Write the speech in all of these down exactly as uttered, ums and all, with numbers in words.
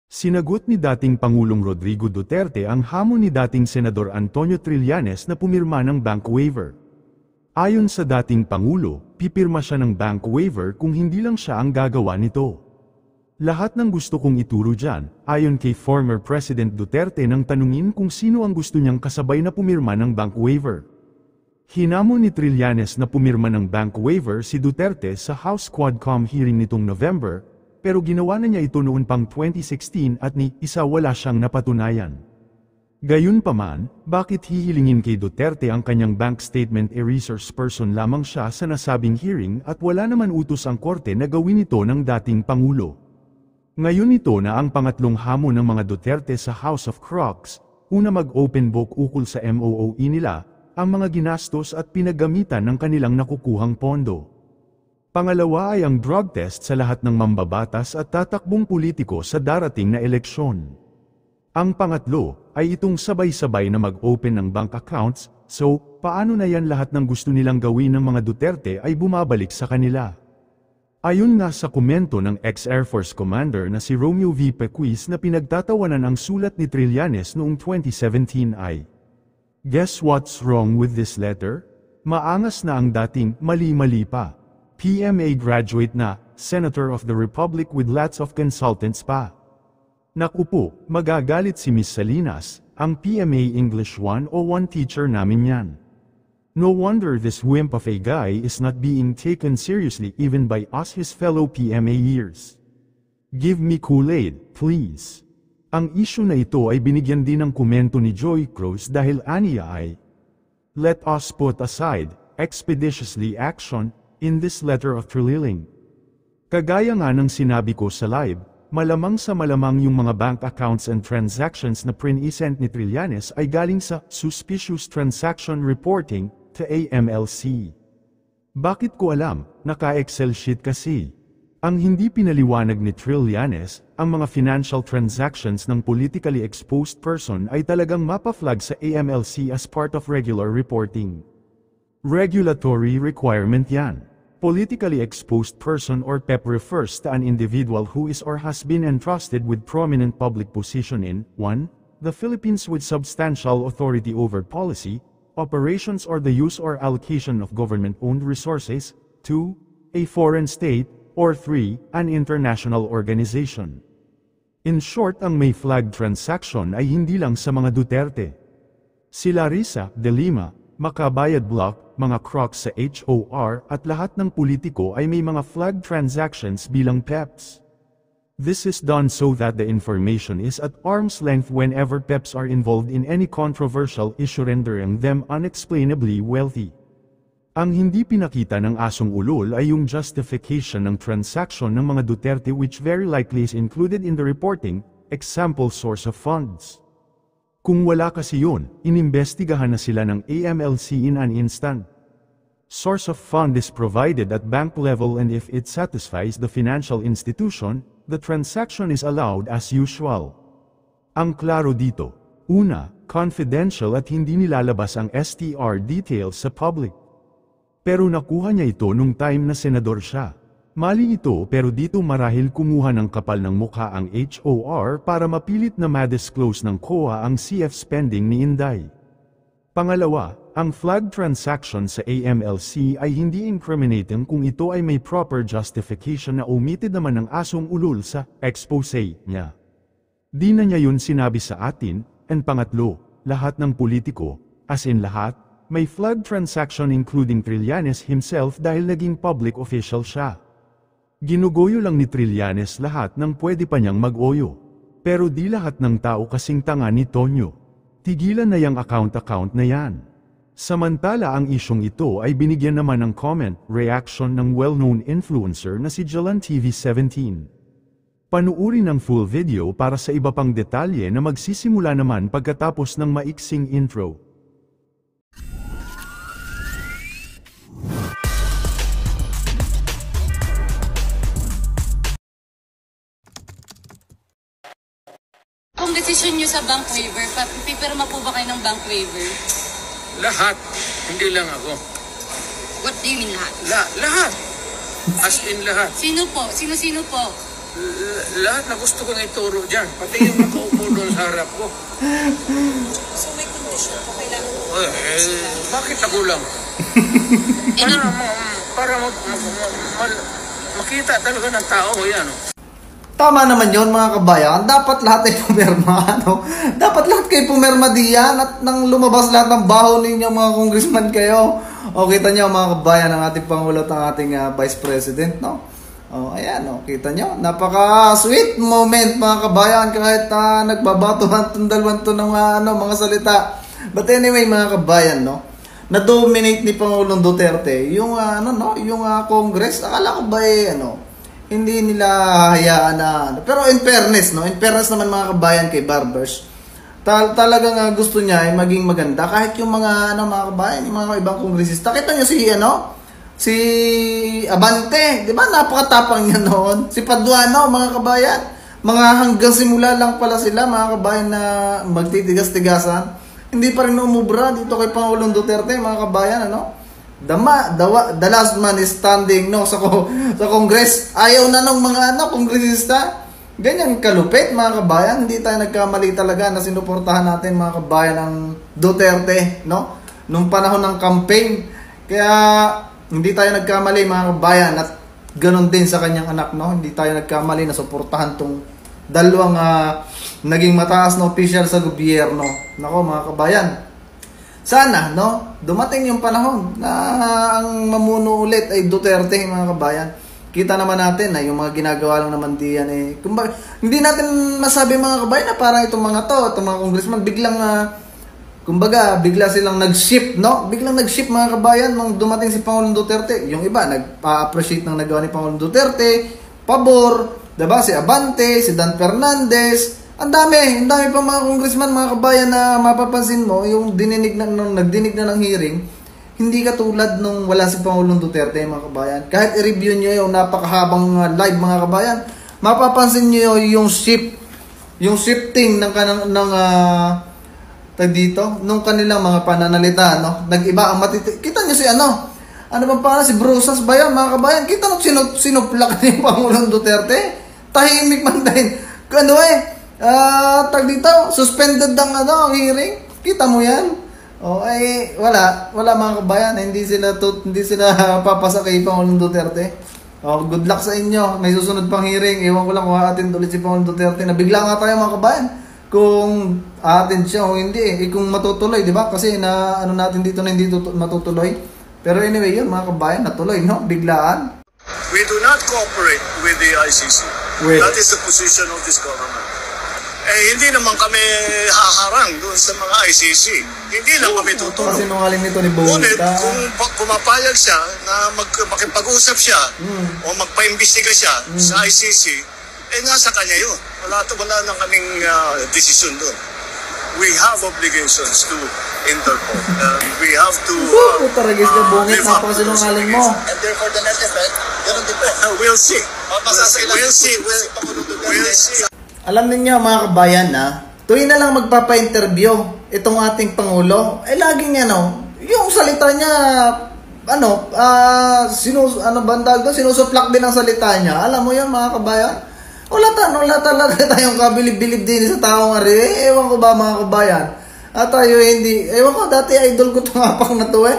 Sinagot ni dating Pangulong Rodrigo Duterte ang hamon ni dating Senador Antonio Trillanes na pumirma ng bank waiver. Ayon sa dating Pangulo, pipirma siya ng bank waiver kung hindi lang siya ang gagawa nito. Lahat ng gusto kong ituro dyan, ayon kay former President Duterte nang tanungin kung sino ang gusto niyang kasabay na pumirma ng bank waiver. Hinamon ni Trillanes na pumirma ng bank waiver si Duterte sa House Quadcom hearing nitong November, pero ginawa na niya ito noon pang twenty sixteen at ni isa wala siyang napatunayan. Gayunpaman, bakit hihilingin kay Duterte ang kanyang bank statement e resource person lamang siya sa nasabing hearing at wala naman utos ang korte na gawin ito ng dating Pangulo? Ngayon ito na ang pangatlong hamon ng mga Duterte sa House of Crocs, una mag-open book ukol sa M O O E nila, ang mga ginastos at pinaggamitan ng kanilang nakukuhang pondo. Pangalawa ay ang drug test sa lahat ng mambabatas at tatakbong politiko sa darating na eleksyon. Ang pangatlo ay itong sabay-sabay na mag-open ng bank accounts, so paano na yan lahat ng gusto nilang gawin ng mga Duterte ay bumabalik sa kanila. Ayon nga sa komento ng ex-Air Force Commander na si Romeo V. Pequis na pinagtatawanan ang sulat ni Trillanes noong twenty seventeen ay, "Guess what's wrong with this letter? Maangas na ang dating mali-mali pa. P M A graduate na, Senator of the Republic with lots of consultants pa." Naku po, magagalit si Miss Salinas, ang P M A English one oh one teacher namin yan. No wonder this wimp of a guy is not being taken seriously even by us his fellow P M A years. Give me Kool-Aid, please. Ang issue na ito ay binigyan din ng komento ni Joy Cruz dahil aniya ay, "Let us put aside, expeditiously action, in this letter of Trilling." Kagaya nga ng sinabi ko sa live, malamang sa malamang yung mga bank accounts and transactions na prin-isent ni Trillanes ay galing sa Suspicious Transaction Reporting to A M L C. Bakit ko alam? Naka-Excel sheet kasi. Ang hindi pinaliwanag ni Trillanes, ang mga financial transactions ng politically exposed person ay talagang mapa-flag sa A M L C as part of regular reporting. Regulatory requirement yan. Politically exposed person or P E P refers to an individual who is or has been entrusted with prominent public position in one The Philippines with substantial authority over policy, operations or the use or allocation of government-owned resources, two A foreign state, or three An international organization. In short, ang may flag transaction ay hindi lang sa mga Duterte. Si Larissa de Lima, Makabayad Block, mga Crocs sa H O R at lahat ng politiko ay may mga flag transactions bilang P E Ps. This is done so that the information is at arm's length whenever P E Ps are involved in any controversial issue rendering them unexplainably wealthy. Ang hindi pinakita ng asong ulol ay yung justification ng transaction ng mga Duterte which very likely is included in the reporting, example source of funds. Kung wala kasi yun, inimbestigahan na sila ng A M L C in an instant. Source of fund is provided at bank level and if it satisfies the financial institution, the transaction is allowed as usual. Ang klaro dito, una, confidential at hindi nilalabas ang S T R details sa public. Pero nakuha niya ito nung time na senador siya. Mali ito pero dito marahil kumuha ng kapal ng mukha ang H O R para mapilit na ma-disclose ng C O A ang C F spending ni Inday. Pangalawa, ang flag transaction sa A M L C ay hindi incriminating kung ito ay may proper justification na omitted naman ng asong ulol sa expose niya. Di na niya yun sinabi sa atin, and pangatlo, lahat ng politiko, as in lahat, may flag transaction including Trillanes himself dahil naging public official siya. Ginugoyo lang ni Trillanes lahat ng pwede pa niyang mag-oyo. Pero di lahat ng tao kasing tanga ni Tonyo. Tigilan na yang account-account na yan. Samantala ang isyong ito ay binigyan naman ng comment, reaction ng well-known influencer na si Jalan T V seventeen. Panuuri ng full video para sa iba pang detalye na magsisimula naman pagkatapos ng maiksing intro. Kung decision nyo sa bank waiver, pipirma po ba kayo ng bank waiver? Lahat. Hindi lang ako. What do you mean lahat? La lahat. As in lahat. Sino po? Sino-sino po? L- lahat na gusto kong ituro dyan. Pati yung nakaupo doon sa harap ko. So may condition po kailangan po. Eh, eh, bakit ako lang? Para, ma- para mag, mag, mag, mag- makita talaga ng tao yan. Tama naman yon mga kabayan. Dapat lahat ay pumirma. Ano? Dapat lahat kayo pumirma diyan at nang lumabas lahat ng baho ninyo mga congressman kayo. O kita nyo mga kabayan ang ating Pangulo at ang ating uh, Vice President. No? O ayan, o, kita nyo. Napaka-sweet moment mga kabayan kahit uh, nagbabato-han tundalwan to ng uh, ano, mga salita. But anyway mga kabayan, no? Na-dominate ni Pangulong Duterte yung uh, ano no, yung uh, Congress. Akala ko ba eh ano, hindi nila hayaan na ano. Pero in fairness, no? In fairness naman mga kabayan kay Barbers, tal talagang uh, gusto niya ay maging maganda kahit yung mga ano mga kabayan, yung mga ibang kongresista. Kita niyo si ano, si Abante, 'di ba? Napakatapang niya noon. Si Paduano mga kabayan, mga hanggang simula lang pala sila mga kabayan na magtitigas-tigasan. Hindi pa rin umubra dito kay Pangulong Duterte mga kabayan ano. Dama, dawa, the last man is standing no sa sa Congress. Ayaw na ng mga ano kongresista. Ganyan kalupit mga kabayan. Hindi tayo nagkamali talaga na sinuportahan natin mga kabayan ng Duterte no nung panahon ng campaign. Kaya hindi tayo nagkamali mga kabayan at ganoon din sa kanyang anak no. Hindi tayo nagkamali na suportahan tong dalawang uh, naging mataas na opisyal sa gobyerno. Nako mga kabayan. Sana, no, dumating yung panahon na ang mamuno ulit ay Duterte, mga kabayan. Kita naman natin na yung mga ginagawa lang naman diyan eh. Kumbaga, hindi natin masabi mga kabayan na parang itong mga to, itong mga congressman, biglang, uh, kumbaga, bigla silang nag-ship, no? Biglang nag-ship mga kabayan nung dumating si Pangulong Duterte. Yung iba, nagpa-appreciate ng nagawa ni Pangulong Duterte, pabor, diba? Si Abante, si Dan Fernandez, ang dami, ang dami pa mga congressman, mga kabayan na mapapansin mo, yung dininig na, nung nagdinig na ng hearing, hindi katulad nung wala si Pangulong Duterte, mga kabayan. Kahit i-review nyo yung napakahabang uh, live, mga kabayan, mapapansin nyo yung shift, yung shifting ng, ng, ng uh, tag dito, nung kanilang mga pananalita, no? Nag-iba ang matiti... Kita nyo si ano? Ano bang pangalan? Si Brusas ba yan, mga kabayan? Kita nyo sinup sinuplak ni Pangulong Duterte? Tahimik man din. Ano eh? Uh, tag dito, suspended ang ano, hearing. Kita mo yan? O ay wala, wala mga kabayan, hindi sila tut, hindi sila papasa kay Pangulong Duterte. O good luck sa inyo. May susunod pang hearing. Ewan ko lang kung aatin ulit si Pangulong Duterte. Nabigla nga tayo mga kabayan kung aatin siya o hindi eh. Kung matutuloy, di ba? Kasi na ano natin dito na hindi matutuloy. Pero anyway, yun mga kabayan, natuloy, no? Biglaan. We do not cooperate with the I C C. Wait. That is the position of this government. Eh, hindi naman kami haharang doon sa mga I C C. Hindi lang kami tutulong. Kasi nungaling nito ni Ngunit, Bonita. kung pa- pumapayag siya na mag, makipag-usap siya Mm. o magpa-imbestiga siya Mm. sa I C C, eh nasa kanya yun. Wala, to, wala nang kaming uh, desisyon doon. We have obligations to Interpol. And we have to Oh, puta ragis na bungit, live up to those napakasinungaling mo. obligations. And therefore the net effect, ganun din po. We'll see. We'll see. We'll see. We'll, we'll see. Alam niyo mga kabayan na, tuwing na lang magpapa-interview itong ating Pangulo, eh laging ano, yung salita niya, ano, ah, uh, sinus, ano bandag doon, sinusuplak din ang salita niya. Alam mo yan mga kabayan? Wala, ta, wala talaga tayong kabilib-bilib din sa taong ari. Eh, ewan ko ba mga kabayan? At tayo hindi, ewan ko, dati idol ko itong apang na to eh.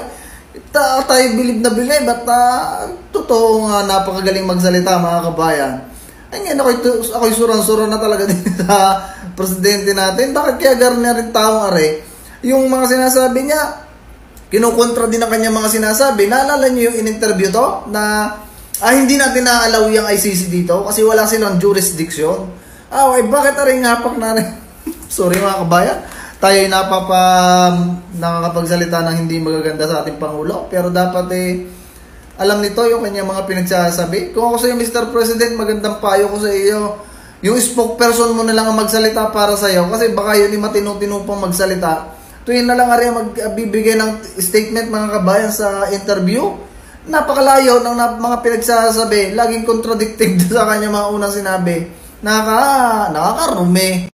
Ta, tayo bilib na bilib at uh, totoo nga napakagaling magsalita mga kabayan. Ay ngayon ako'y, ako'y surang-sura na talaga din sa presidente natin. Bakit kaya gar na rin taong are? Yung mga sinasabi niya, kinukontra din ang kanya mga sinasabi. Naalala niyo yung in-interview to? Na ah, hindi natin naalaw yung I C C dito kasi wala silang jurisdiction. Ah, ay bakit aring hapak na rin? Sorry mga kabayan. Tayo ay napapa nakakapagsalita ng hindi magaganda sa ating Pangulo. Pero dapat eh, alam nito yung kanyang mga pinagsasabi. Kung ako sa iyo, Mister President, magandang payo ko sa iyo. Yung spokesperson mo na lang ang magsalita para sa iyo. Kasi baka yun yung matinu-tinu pang magsalita. Tuwin na lang ari magbibigay ng statement mga kabayan sa interview. Napakalayo ng mga pinagsasabi. Laging contradictive sa kanya mga unang sinabi. Nakaka, nakakarumi.